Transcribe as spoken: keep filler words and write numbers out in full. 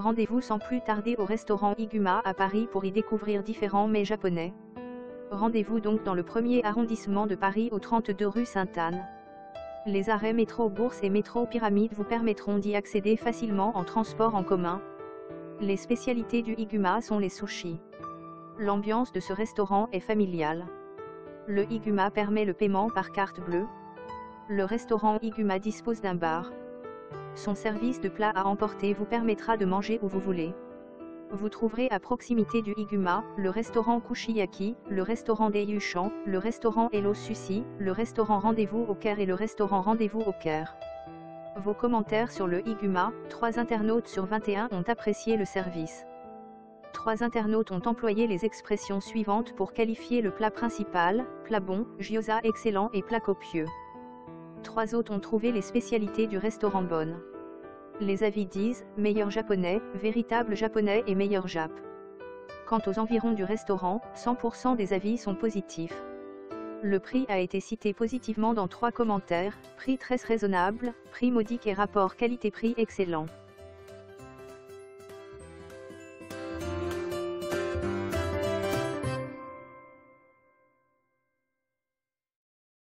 Rendez-vous sans plus tarder au restaurant Iguma à Paris pour y découvrir différents mets japonais. Rendez-vous donc dans le premier arrondissement de Paris au trente-deux rue Sainte-Anne. Les arrêts métro Bourse et métro Pyramide vous permettront d'y accéder facilement en transport en commun. Les spécialités du Iguma sont les sushis. L'ambiance de ce restaurant est familiale. Le Iguma permet le paiement par carte bleue. Le restaurant Iguma dispose d'un bar. Son service de plats à emporter vous permettra de manger où vous voulez. Vous trouverez à proximité du Iguma, le restaurant Kushiyaki, le restaurant Deiyushan, le restaurant Hello Sushi, le restaurant Rendez-vous au Caire et le restaurant Rendez-vous au Caire. Vos commentaires sur le Iguma, trois internautes sur vingt et un ont apprécié le service. Trois internautes ont employé les expressions suivantes pour qualifier le plat principal: plat bon, gyoza excellent et plat copieux. Trois autres ont trouvé les spécialités du restaurant bonnes. Les avis disent: meilleur japonais, véritable japonais et meilleur jap. Quant aux environs du restaurant, cent pour cent des avis sont positifs. Le prix a été cité positivement dans trois commentaires: prix très raisonnable, prix modique et rapport qualité-prix excellent.